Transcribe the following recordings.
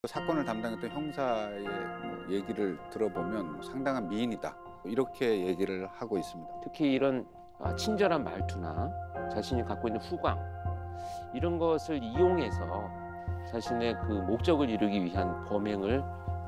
사건을 담당했던 형사의 얘기를 들어보면 상당한 미인이다, 이렇게 얘기를 하고 있습니다. 특히 이런 친절한 말투나 자신이 갖고 있는 후광, 이런 것을 이용해서 자신의 그 목적을 이루기 위한 범행을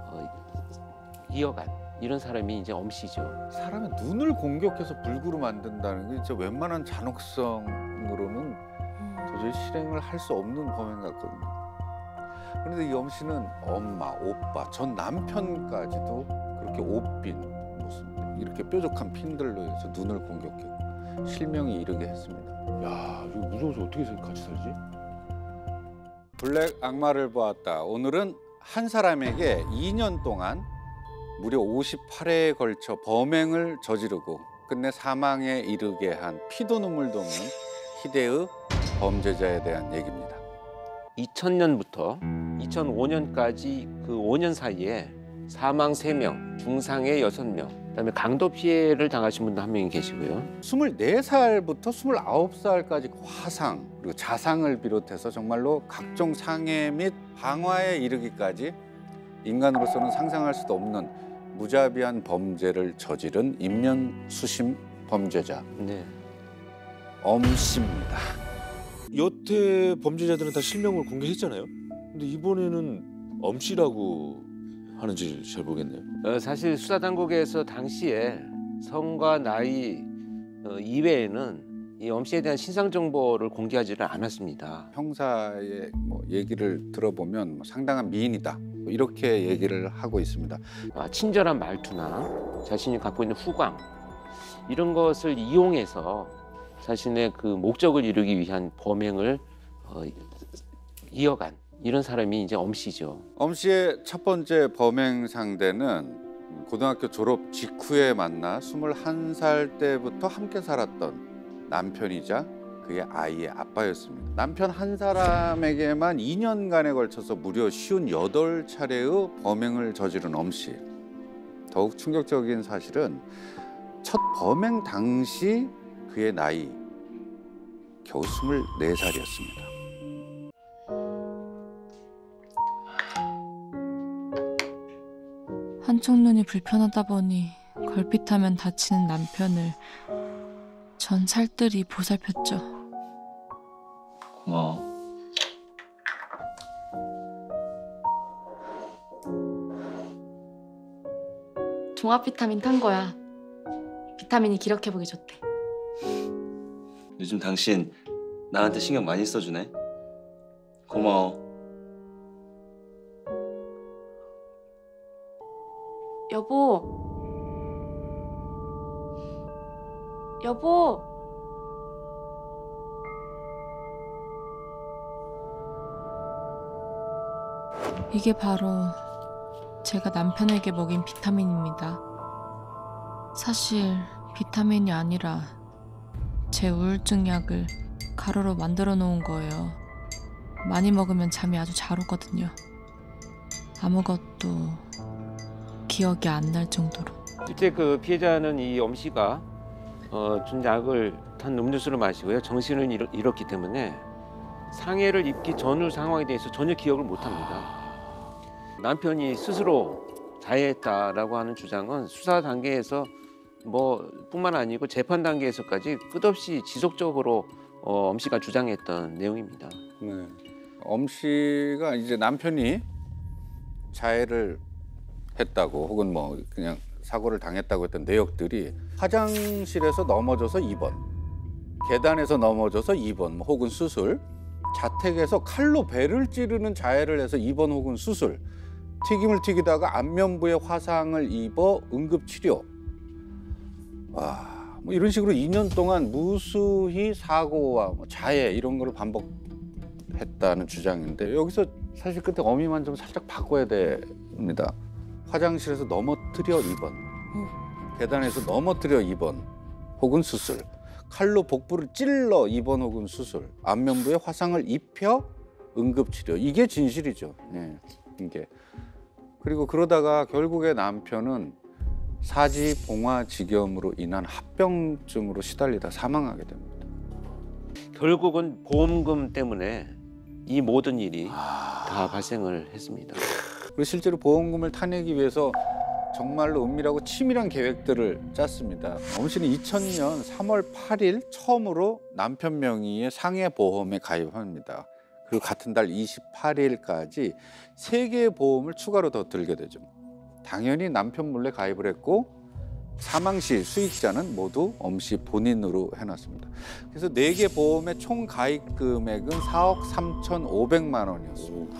이어간 이런 사람이 이제 엄씨죠. 사람의 눈을 공격해서 불구로 만든다는 게 진짜 웬만한 잔혹성으로는 도저히 실행을 할 수 없는 범행 같거든요. 그런데 이 엄씨는 엄마, 오빠, 전 남편까지도 그렇게 옷핀 모습, 이렇게 뾰족한 핀들로 해서 눈을 공격했고 실명이 이르게 했습니다. 야, 이거 무서워서 어떻게 같이 살지? 블랙 악마를 보았다. 오늘은 한 사람에게 2년 동안 무려 58회에 걸쳐 범행을 저지르고 끝내 사망에 이르게 한 피도 눈물도 없는 희대의 범죄자에 대한 얘기입니다. 2000년부터 2005년까지 그 5년 사이에 사망 3명, 중상해 6명, 그다음에 강도 피해를 당하신 분도 한 명이 계시고요. 24살부터 29살까지 화상 그리고 자상을 비롯해서 정말로 각종 상해 및 방화에 이르기까지 인간으로서는 상상할 수도 없는 무자비한 범죄를 저지른 인면수심 범죄자 네. 엄씨입니다. 여태 범죄자들은 다 실명을 공개했잖아요. 근데 이번에는 엄씨라고 하는지 잘 모르겠네요. 사실 수사 당국에서 당시에 성과 나이 이외에는 이 엄씨에 대한 신상 정보를 공개하지를 않았습니다. 형사의 얘기를 들어보면 상당한 미인이다, 이렇게 얘기를 하고 있습니다. 친절한 말투나 자신이 갖고 있는 후광, 이런 것을 이용해서 자신의 그 목적을 이루기 위한 범행을 이어간 이런 사람이 이제 엄씨죠. 엄씨의 첫 번째 범행 상대는 고등학교 졸업 직후에 만나 21살 때부터 함께 살았던 남편이자 그의 아이의 아빠였습니다. 남편 한 사람에게만 2년간에 걸쳐서 무려 58차례의 범행을 저지른 엄씨. 더욱 충격적인 사실은 첫 범행 당시 그의 나이 겨우 24살이었습니다. 한쪽 눈이 불편하다 보니 걸핏하면 다치는 남편을 전 살뜰히 보살폈죠. 고마워. 종합 비타민 탄 거야. 비타민이 기력회복에 좋대. 요즘 당신 나한테 신경 많이 써주네. 고마워. 여보. 여보. 이게 바로 제가 남편에게 먹인 비타민입니다. 사실 비타민이 아니라 제 우울증 약을 가루로 만들어 놓은 거예요. 많이 먹으면 잠이 아주 잘 오거든요. 아무것도 기억이 안 날 정도로. 실제 그 피해자는 이 엄씨가 준 약을 탄 음료수를 마시고요. 정신을 잃었기 때문에 상해를 입기 전후 상황에 대해서 전혀 기억을 못합니다. 남편이 스스로 자해했다라고 하는 주장은 수사 단계에서 뿐만 아니고 재판 단계에서까지 끝없이 지속적으로 엄씨가 주장했던 내용입니다. 네. 엄씨가 이제 남편이 자해를 했다고 혹은 그냥 사고를 당했다고 했던 내역들이 화장실에서 넘어져서 입원, 계단에서 넘어져서 입원 혹은 수술, 자택에서 칼로 배를 찌르는 자해를 해서 입원 혹은 수술, 튀김을 튀기다가 안면부에 화상을 입어 응급치료. 와, 이런 식으로 2년 동안 무수히 사고와 자해 이런 거를 반복했다는 주장인데, 여기서 사실 그때 어미만 좀 살짝 바꿔야 됩니다. 화장실에서 넘어뜨려 입원, 계단에서 넘어뜨려 입원 혹은 수술, 칼로 복부를 찔러 입원 혹은 수술, 안면부에 화상을 입혀 응급치료. 이게 진실이죠. 네, 이게. 그리고 그러다가 결국에 남편은 사지봉화직염으로 인한 합병증으로 시달리다 사망하게 됩니다. 결국은 보험금 때문에 이 모든 일이 다 발생을 했습니다. 그리고 실제로 보험금을 타내기 위해서 정말로 은밀하고 치밀한 계획들을 짰습니다. 엄 씨는 2000년 3월 8일 처음으로 남편 명의의 상해보험에 가입합니다. 그리고 같은 달 28일까지 3개의 보험을 추가로 더 들게 되죠. 당연히 남편 몰래 가입을 했고 사망 시 수익자는 모두 엄 씨 본인으로 해놨습니다. 그래서 4개 보험의 총 가입 금액은 4억 3,500만 원이었습니다.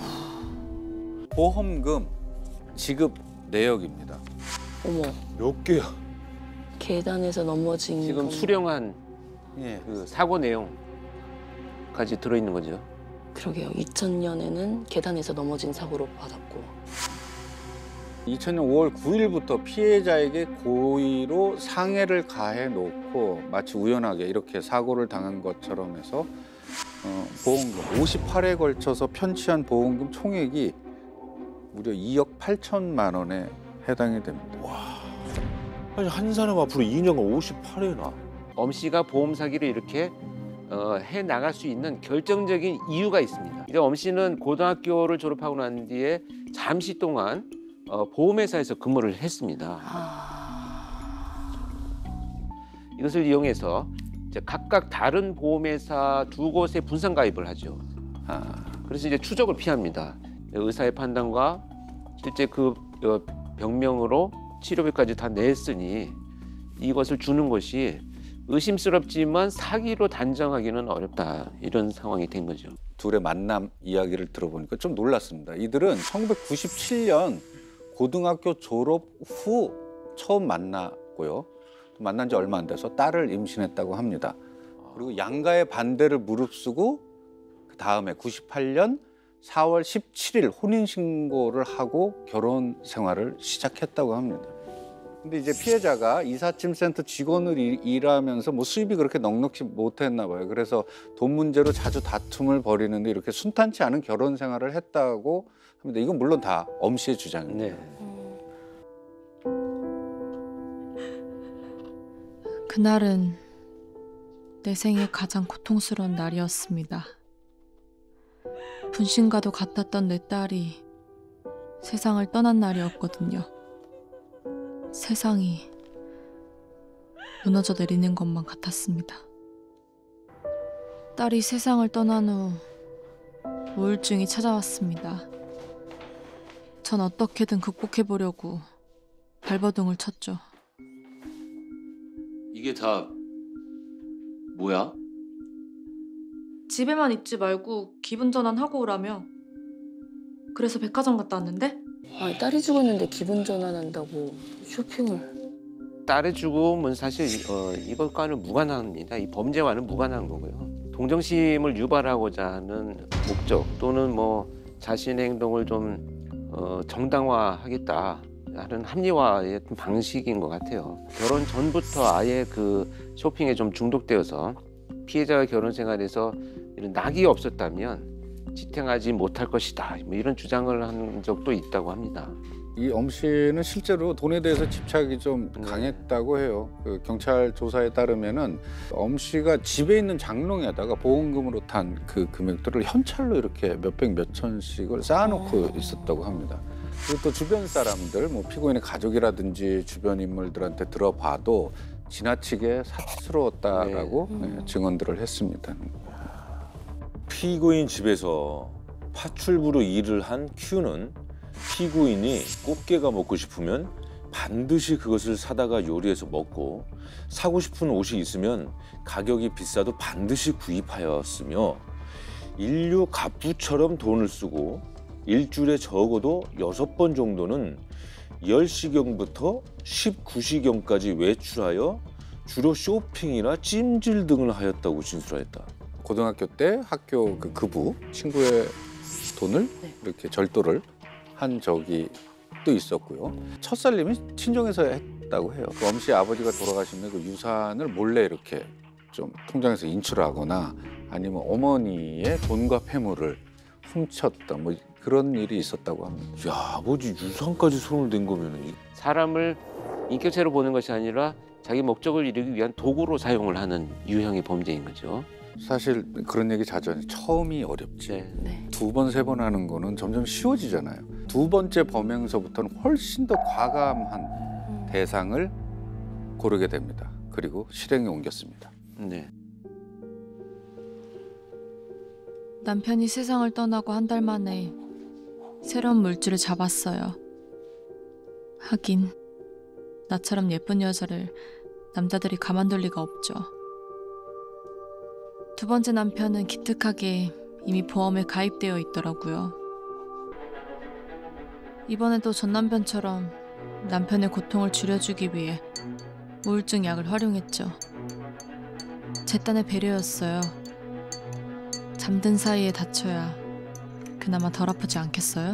보험금 지급 내역입니다. 어머, 몇 개야? 계단에서 넘어진 지금 거. 수령한 예. 그 사고 내용까지 들어있는 거죠. 그러게요. 2000년에는 계단에서 넘어진 사고로 받았고 2000년 5월 9일부터 피해자에게 고의로 상해를 가해 놓고 마치 우연하게 이렇게 사고를 당한 것처럼 해서 보험금 58회에 걸쳐서 편취한 보험금 총액이 무려 2억 8천만 원에 해당이 됩니다. 아니 한 사람 앞으로 2년간 58회나. 엄 씨가 보험 사기를 이렇게 해 나갈 수 있는 결정적인 이유가 있습니다. 이제 엄 씨는 고등학교를 졸업하고 난 뒤에 잠시 동안 보험회사에서 근무를 했습니다. 이것을 이용해서 이제 각각 다른 보험회사 2곳에 분산 가입을 하죠. 그래서 이제 추적을 피합니다. 의사의 판단과 실제 그 병명으로 치료비까지 다 냈으니 이것을 주는 것이 의심스럽지만 사기로 단정하기는 어렵다. 이런 상황이 된 거죠. 둘의 만남 이야기를 들어보니까 좀 놀랐습니다. 이들은 1997년 고등학교 졸업 후 처음 만났고요. 만난 지 얼마 안 돼서 딸을 임신했다고 합니다. 그리고 양가의 반대를 무릅쓰고 그 다음에 98년 4월 17일 혼인신고를 하고 결혼 생활을 시작했다고 합니다. 근데 이제 피해자가 이삿짐센터 직원을 일하면서 뭐 수입이 그렇게 넉넉지 못했나 봐요. 그래서 돈 문제로 자주 다툼을 벌이는데 이렇게 순탄치 않은 결혼 생활을 했다고 합니다. 이건 물론 다 엄 씨의 주장입니다. 네. 그날은 내 생애 가장 고통스러운 날이었습니다. 분신과도 같았던 내 딸이 세상을 떠난 날이었거든요. 세상이 무너져 내리는 것만 같았습니다. 딸이 세상을 떠난 후 우울증이 찾아왔습니다. 전 어떻게든 극복해보려고 발버둥을 쳤죠. 이게 다 뭐야? 집에만 있지 말고 기분 전환하고 오라며. 그래서 백화점 갔다 왔는데? 아니, 딸이 죽었는데 기분 전환한다고 쇼핑을. 딸의 죽음은 사실 이것과는 무관합니다. 이 범죄와는 무관한 거고요. 동정심을 유발하고자 하는 목적 또는 뭐 자신의 행동을 좀 정당화하겠다 하는 합리화의 방식인 것 같아요. 결혼 전부터 아예 그 쇼핑에 좀 중독되어서 피해자가 결혼 생활에서 이런 낙이 없었다면 지탱하지 못할 것이다. 뭐 이런 주장을 한 적도 있다고 합니다. 이 엄 씨는 실제로 돈에 대해서 집착이 좀 강했다고 해요. 그 경찰 조사에 따르면은 엄 씨가 집에 있는 장롱에다가 보험금으로 탄 그 금액들을 현찰로 이렇게 몇백 몇천씩을 쌓아놓고 있었다고 합니다. 그리고 또 주변 사람들, 뭐 피고인의 가족이라든지 주변 인물들한테 들어봐도 지나치게 사치스러웠다라고 증언들을 했습니다. 피고인 집에서 파출부로 일을 한 Q는 피고인이 꽃게가 먹고 싶으면 반드시 그것을 사다가 요리해서 먹고 사고 싶은 옷이 있으면 가격이 비싸도 반드시 구입하였으며 인류 갑부처럼 돈을 쓰고 일주일에 적어도 6번 정도는 10시경부터 19시경까지 외출하여 주로 쇼핑이나 찜질 등을 하였다고 진술하였다. 고등학교 때 학교 그 급부 친구의 돈을 이렇게 절도를 한 적이 또 있었고요. 첫살림이 친정에서 했다고 해요. 그 엄 씨 아버지가 돌아가신 그 유산을 몰래 이렇게 좀 통장에서 인출하거나 아니면 어머니의 돈과 폐물을 훔쳤다 뭐 그런 일이 있었다고 합니다. 야, 아버지 유산까지 손을 댄 거면은 사람을 인격체로 보는 것이 아니라 자기 목적을 이루기 위한 도구로 사용을 하는 유형의 범죄인 거죠. 사실 그런 얘기 자주 하죠. 처음이 어렵지. 네. 네. 두 번, 세 번 하는 거는 점점 쉬워지잖아요. 두 번째 범행서부터는 훨씬 더 과감한 대상을 고르게 됩니다. 그리고 실행에 옮겼습니다. 네. 남편이 세상을 떠나고 한 달 만에 새로운 물줄을 잡았어요. 하긴 나처럼 예쁜 여자를 남자들이 가만둘 리가 없죠. 두 번째 남편은 기특하게 이미 보험에 가입되어 있더라고요. 이번에도 전 남편처럼 남편의 고통을 줄여주기 위해 우울증 약을 활용했죠. 제 딴의 배려였어요. 잠든 사이에 다쳐야 그나마 덜 아프지 않겠어요?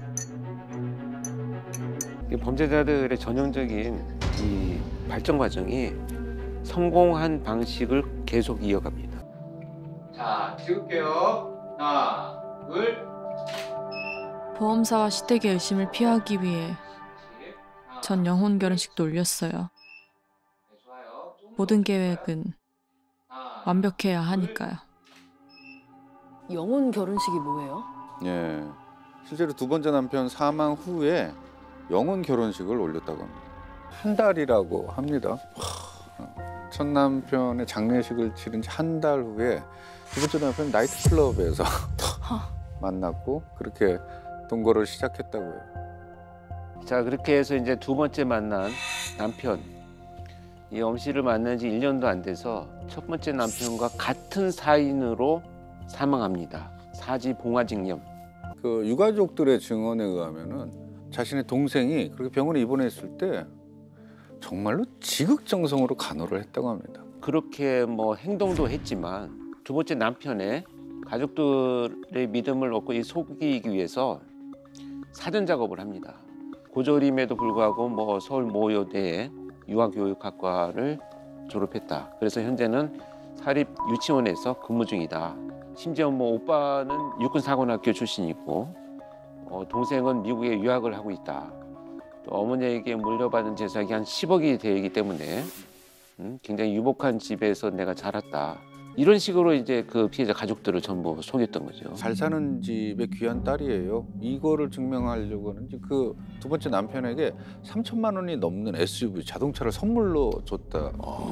이 범죄자들의 전형적인 이 발전 과정이 성공한 방식을 계속 이어갑니다. 자, 찍을게요. 하나, 둘. 보험사와 시댁의 의심을 피하기 위해 전 영혼 결혼식도 올렸어요. 모든 계획은 완벽해야 하니까요. 영혼 결혼식이 뭐예요? 예, 실제로 두 번째 남편 사망 후에 영혼 결혼식을 올렸다고 합니다. 한 달이라고 합니다. 첫 남편의 장례식을 치른 지 한 달 후에 두 번째 남편 나이트클럽에서 만났고 그렇게 동거를 시작했다고 해요. 자, 그렇게 해서 이제 두 번째 만난 남편, 이 엄 씨를 만난 지 1년도 안 돼서 첫 번째 남편과 같은 사인으로 사망합니다. 사지 봉화직염. 그 유가족들의 증언에 의하면은 자신의 동생이 그렇게 병원에 입원했을 때 정말로 지극정성으로 간호를 했다고 합니다. 그렇게 뭐 행동도 했지만 두 번째 남편의 가족들의 믿음을 얻고 속이기 위해서 사전 작업을 합니다. 고졸임에도 불구하고 뭐 서울 모여대에 유아교육학과를 졸업했다. 그래서 현재는 사립 유치원에서 근무 중이다. 심지어 뭐 오빠는 육군사관학교 출신이고 동생은 미국에 유학을 하고 있다. 또 어머니에게 물려받은 재산이 한 10억이 되기 때문에 굉장히 유복한 집에서 내가 자랐다. 이런 식으로 이제 그 피해자 가족들을 전부 속였던 거죠. 잘 사는 집의 귀한 딸이에요. 이거를 증명하려고는 그 두 번째 남편에게 3천만 원이 넘는 SUV 자동차를 선물로 줬다.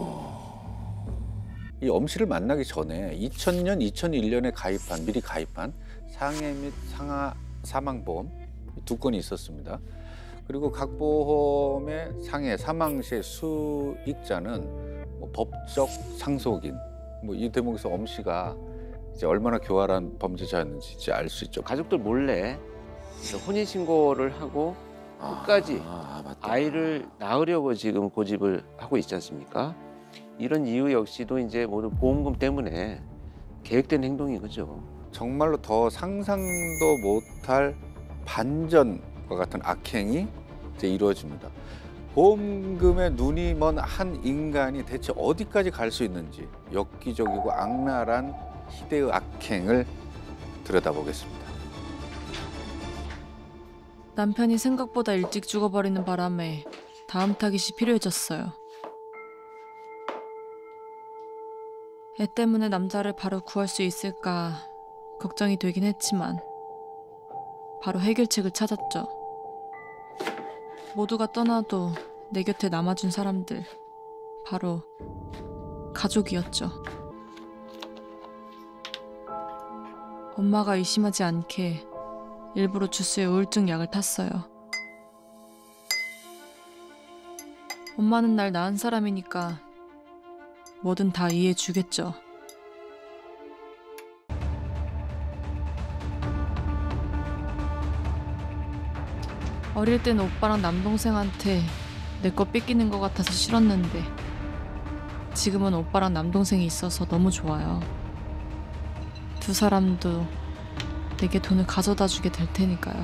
이 엄 씨를 만나기 전에 2000년, 2001년에 미리 가입한 상해 및 상하 사망보험 두 건이 있었습니다. 그리고 각 보험의 상해 사망 시의 수익자는 뭐 법적 상속인 뭐 이 대목에서 엄 씨가 이제 얼마나 교활한 범죄자였는지 이제 알 수 있죠. 가족들 몰래 혼인 신고를 하고 끝까지 맞다. 아이를 낳으려고 지금 고집을 하고 있지 않습니까? 이런 이유 역시도 이제 모두 보험금 때문에 계획된 행동인 거죠. 정말로 더 상상도 못할 반전과 같은 악행이 이제 이루어집니다. 보험금에 눈이 먼 한 인간이 대체 어디까지 갈 수 있는지 엽기적이고 악랄한 희대의 악행을 들여다보겠습니다. 남편이 생각보다 일찍 죽어버리는 바람에 다음 타깃이 필요해졌어요. 애 때문에 남자를 바로 구할 수 있을까 걱정이 되긴 했지만 바로 해결책을 찾았죠. 모두가 떠나도 내 곁에 남아준 사람들, 바로 가족이었죠. 엄마가 의심하지 않게 일부러 주스에 우울증 약을 탔어요. 엄마는 날 낳은 사람이니까 뭐든 다 이해해 주겠죠. 어릴 땐 오빠랑 남동생한테 내 거 뺏기는 것 같아서 싫었는데 지금은 오빠랑 남동생이 있어서 너무 좋아요. 두 사람도 내게 돈을 가져다 주게 될 테니까요.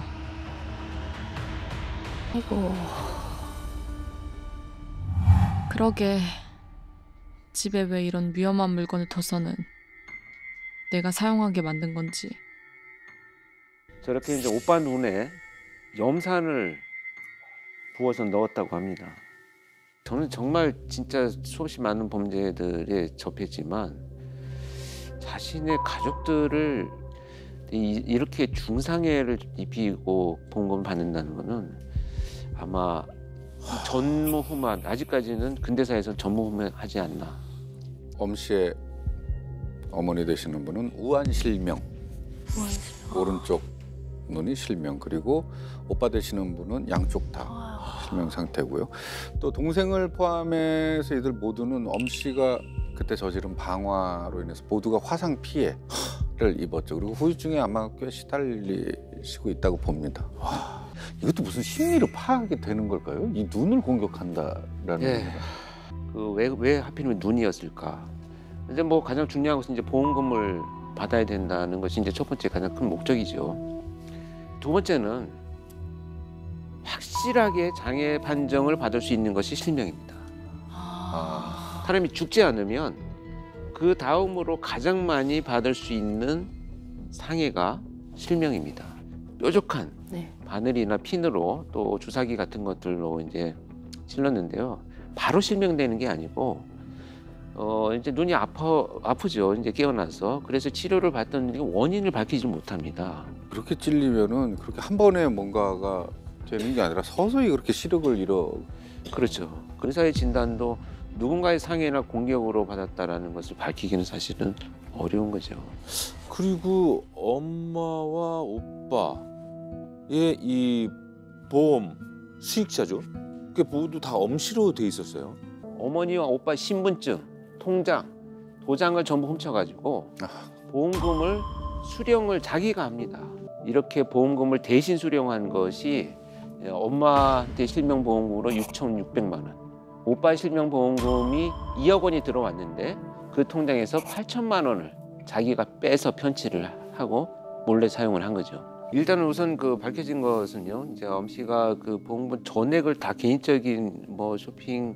아이고. 그러게 집에 왜 이런 위험한 물건을 둬서는 내가 사용하게 만든 건지. 저렇게 이제 오빠 눈에 염산을 부어서 넣었다고 합니다. 저는 정말 진짜 수없이 많은 범죄들에 접했지만 자신의 가족들을 이렇게 중상해를 입히고 보험금을 받는다는 거는 아마 전무후무한, 아직까지는 근대사에서는 전무후무하지 않나. 엄 씨의 어머니 되시는 분은 우한실명, 오른쪽 눈이 실명, 그리고 오빠 되시는 분은 양쪽 다 실명 상태고요. 또 동생을 포함해서 이들 모두는 엄 씨가 그때 저지른 방화로 인해서 모두가 화상 피해를 입었죠. 그리고 후유증에 아마 꽤 시달리시고 있다고 봅니다. 이것도 무슨 심리를 파악이 되는 걸까요? 이 눈을 공격한다라는 예. 겁니다. 왜 하필이면 눈이었을까? 근데 뭐 가장 중요한 것은 이제 보험금을 받아야 된다는 것이 이제 첫 번째 가장 큰 목적이죠. 두 번째는 확실하게 장애 판정을 받을 수 있는 것이 실명입니다. 사람이 죽지 않으면 그 다음으로 가장 많이 받을 수 있는 상해가 실명입니다. 뾰족한 네. 바늘이나 핀으로 또 주사기 같은 것들로 이제 찔렀는데요. 바로 실명되는 게 아니고 이제 눈이 아프죠. 이제 깨어나서. 그래서 치료를 받던 원인을 밝히지 못합니다. 그렇게 찔리면은 그렇게 한 번에 뭔가가 되는 게 아니라 서서히 그렇게 시력을 잃어. 그렇죠. 의사의 진단도 누군가의 상해나 공격으로 받았다라는 것을 밝히기는 사실은 어려운 거죠. 그리고 엄마와 오빠의 이 보험 수익자죠. 그게 모두 다 엄씨로 돼 있었어요. 어머니와 오빠 신분증, 통장, 도장을 전부 훔쳐가지고 보험금을 수령을 자기가 합니다. 이렇게 보험금을 대신 수령한 것이 엄마한테 실명보험금으로 6,600만 원. 오빠 실명보험금이 2억 원이 들어왔는데 그 통장에서 8천만 원을 자기가 빼서 편취를 하고 몰래 사용을 한 거죠. 일단은 우선 그 밝혀진 것은요. 이제 엄 씨가 그 보험금 전액을 다 개인적인 뭐 쇼핑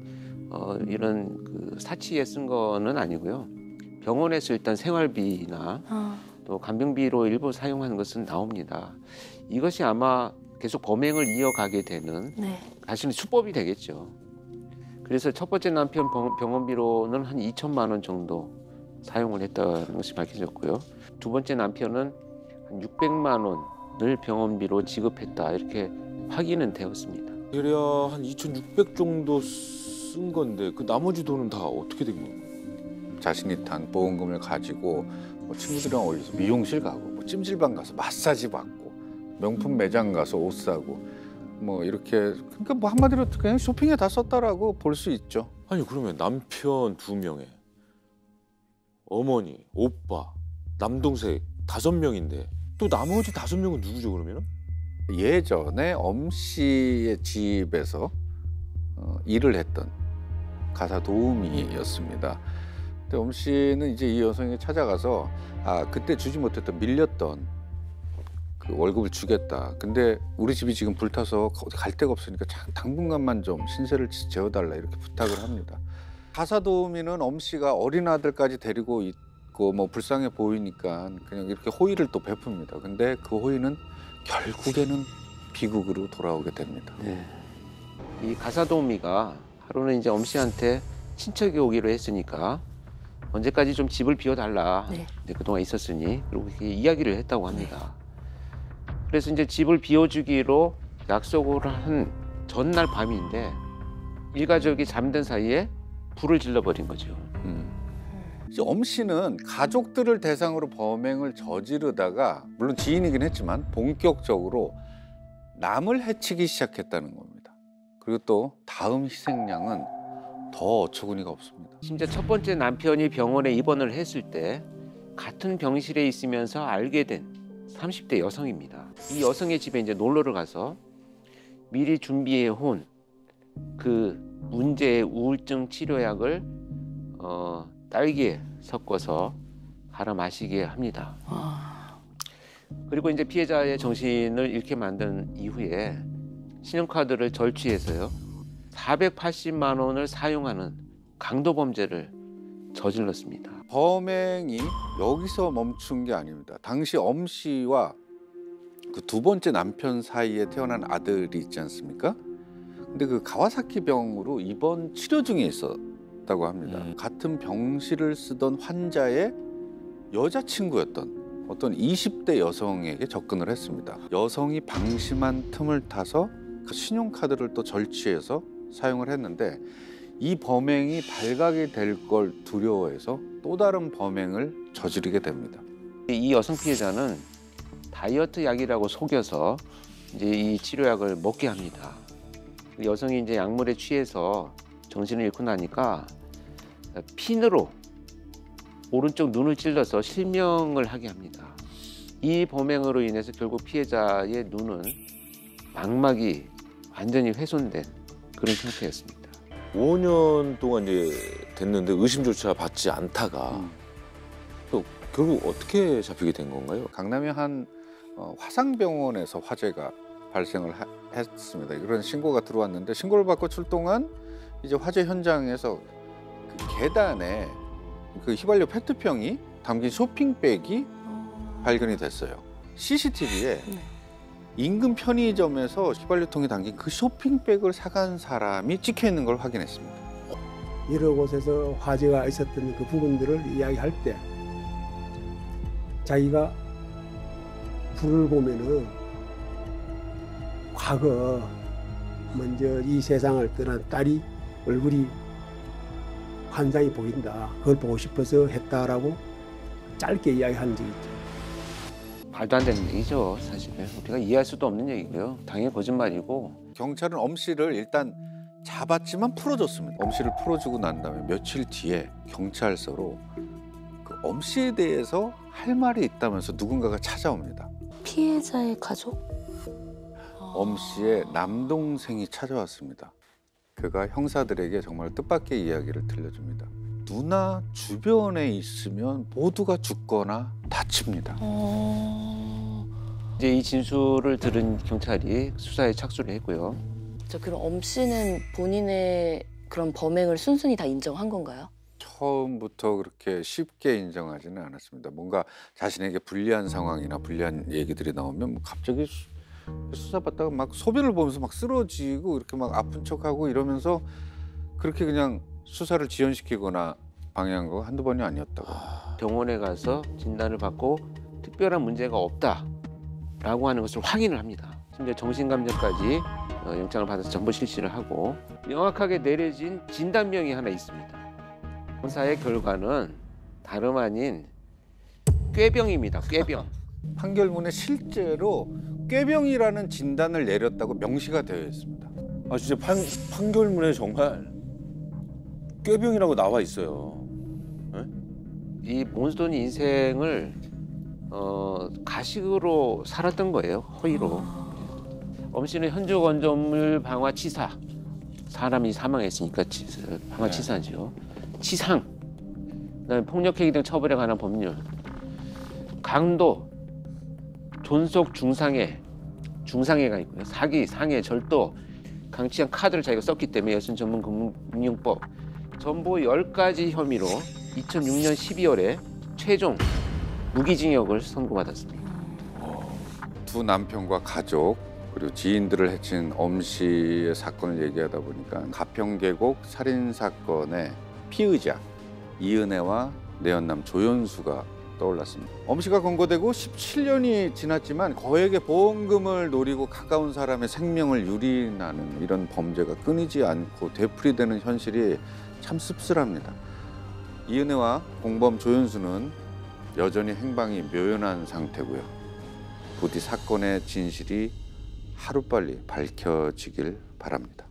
이런 그 사치에 쓴 거는 아니고요. 병원에서 일단 생활비나 또 간병비로 일부 사용하는 것은 나옵니다. 이것이 아마 계속 범행을 이어가게 되는 자신의 수법이 되겠죠. 그래서 첫 번째 남편 병원비로는 한 2천만 원 정도 사용을 했다는 것이 밝혀졌고요. 두 번째 남편은 한 600만 원을 병원비로 지급했다 이렇게 확인은 되었습니다. 대략 한 2,600 정도 쓴 건데 그 나머지 돈은 다 어떻게 된 거예요? 자신이 탄 보험금을 가지고 뭐 친구들이랑 어울려서 미용실 가고 뭐 찜질방 가서 마사지 받고 명품 매장 가서 옷 사고 뭐 이렇게 그러니까 뭐 한마디로 그냥 쇼핑에 다 썼다라고 볼 수 있죠. 아니 그러면 남편 2명에 어머니, 오빠, 남동생 5명인데 또 나머지 5명은 누구죠 그러면은? 예전에 엄 씨의 집에서 일을 했던 가사 도우미였습니다. 근데 엄 씨는 이제 이 여성에게 찾아가서 그때 주지 못했던 밀렸던 그 월급을 주겠다. 근데 우리 집이 지금 불타서 갈 데가 없으니까 당분간만 좀 신세를 재워달라 이렇게 부탁을 합니다. 가사 도우미는 엄 씨가 어린 아들까지 데리고 있고 뭐 불쌍해 보이니까 그냥 이렇게 호의를 또 베풉니다. 근데 그 호의는 결국에는 비극으로 돌아오게 됩니다. 네. 이 가사 도우미가 하루는 이제 엄 씨한테 친척이 오기로 했으니까 언제까지 좀 집을 비워달라. 이제 그동안 있었으니 그리고 이렇게 이야기를 했다고 합니다. 그래서 이제 집을 비워주기로 약속을 한 전날 밤인데 일가족이 잠든 사이에 불을 질러버린 거죠. 이제 엄 씨는 가족들을 대상으로 범행을 저지르다가 물론 지인이긴 했지만 본격적으로 남을 해치기 시작했다는 겁니다. 그리고 또 다음 희생양은 더 어처구니가 없습니다. 심지어 첫 번째 남편이 병원에 입원을 했을 때 같은 병실에 있으면서 알게 된 30대 여성입니다. 이 여성의 집에 이제 놀러를 가서 미리 준비해 온 그 문제의 우울증 치료약을 딸기에 섞어서 갈아 마시게 합니다. 그리고 이제 피해자의 정신을 잃게 만든 이후에 신용카드를 절취해서요 480만 원을 사용하는 강도 범죄를 저질렀습니다. 범행이 여기서 멈춘 게 아닙니다. 당시 엄 씨와 그 두 번째 남편 사이에 태어난 아들이 있지 않습니까? 근데 그 가와사키 병으로 입원 치료 중에 있었다고 합니다. 같은 병실을 쓰던 환자의 여자친구였던 어떤 20대 여성에게 접근을 했습니다. 여성이 방심한 틈을 타서 그 신용카드를 또 절취해서 사용을 했는데 이 범행이 발각이 될 걸 두려워해서 또 다른 범행을 저지르게 됩니다. 이 여성 피해자는 다이어트 약이라고 속여서 이제 이 치료약을 먹게 합니다. 여성이 이제 약물에 취해서 정신을 잃고 나니까 핀으로 오른쪽 눈을 찔러서 실명을 하게 합니다. 이 범행으로 인해서 결국 피해자의 눈은 망막이 완전히 훼손된 그런 상태였습니다. 5년 동안 이제 됐는데 의심조차 받지 않다가 또 결국 어떻게 잡히게 된 건가요? 강남의 한 화상병원에서 화재가 발생을 했습니다. 그런 신고가 들어왔는데 신고를 받고 출동한 이제 화재 현장에서 그 계단에 그 휘발유 페트병이 담긴 쇼핑백이 발견이 됐어요. CCTV에 인근 편의점에서 휘발유통에 담긴 그 쇼핑백을 사간 사람이 찍혀 있는 걸 확인했습니다. 여러 곳에서 화재가 있었던 그 부분들을 이야기할 때 자기가 불을 보면은 과거 먼저 이 세상을 떠난 딸이 얼굴이 환상이 보인다. 그걸 보고 싶어서 했다라고 짧게 이야기한 적이 있죠. 말도 안 되는 얘기죠, 사실은. 우리가 이해할 수도 없는 얘기고요. 당연히 거짓말이고. 경찰은 엄 씨를 일단 잡았지만 풀어줬습니다. 엄 씨를 풀어주고 난 다음에 며칠 뒤에 경찰서로 그 엄 씨에 대해서 할 말이 있다면서 누군가가 찾아옵니다. 피해자의 가족? 엄 씨의 남동생이 찾아왔습니다. 그가 형사들에게 정말 뜻밖의 이야기를 들려줍니다. 누나 주변에 있으면 모두가 죽거나 다칩니다. 이제 이 진술을 들은 경찰이 수사에 착수를 했고요. 그럼 엄 씨는 본인의 그런 범행을 순순히 다 인정한 건가요? 처음부터 그렇게 쉽게 인정하지는 않았습니다. 뭔가 자신에게 불리한 상황이나 불리한 얘기들이 나오면 갑자기 수사받다가 막 소변을 보면서 막 쓰러지고 이렇게 막 아픈 척하고 이러면서 그렇게 그냥 수사를 지연시키거나 방해한 거 한두 번이 아니었다고. 병원에 가서 진단을 받고 특별한 문제가 없다라고 하는 것을 확인을 합니다. 심지어 정신감정까지 영장을 받아서 전부 실시를 하고 명확하게 내려진 진단명이 하나 있습니다. 검사의 결과는 다름 아닌 꾀병입니다. 꾀병. 판결문에 실제로 꾀병이라는 진단을 내렸다고 명시가 되어 있습니다. 아 진짜 판결문에 정말 꾀병이라고 나와 있어요. 이 몬스톤 인생을 가식으로 살았던 거예요. 허위로. 엄 씨는 현주 건조물 방화 치사. 사람이 사망했으니까 방화 치사죠. 치상. 그다음에 폭력행위 등 처벌에 관한 법률. 강도. 존속 중상해. 중상해가 있고요. 사기, 상해, 절도. 강취한 카드를 자기가 썼기 때문에 여순 전문 금융법. 전부 10가지 혐의로 2006년 12월에 최종 무기징역을 선고받았습니다. 두 남편과 가족 그리고 지인들을 해친 엄 씨의 사건을 얘기하다 보니까 가평계곡 살인 사건의 피의자 이은혜와 내연남 조연수가 떠올랐습니다. 엄 씨가 검거되고 17년이 지났지만 거액의 보험금을 노리고 가까운 사람의 생명을 유린하는 이런 범죄가 끊이지 않고 되풀이되는 현실이 참 씁쓸합니다. 이은혜와 공범 조연수는 여전히 행방이 묘연한 상태고요. 부디 사건의 진실이 하루빨리 밝혀지길 바랍니다.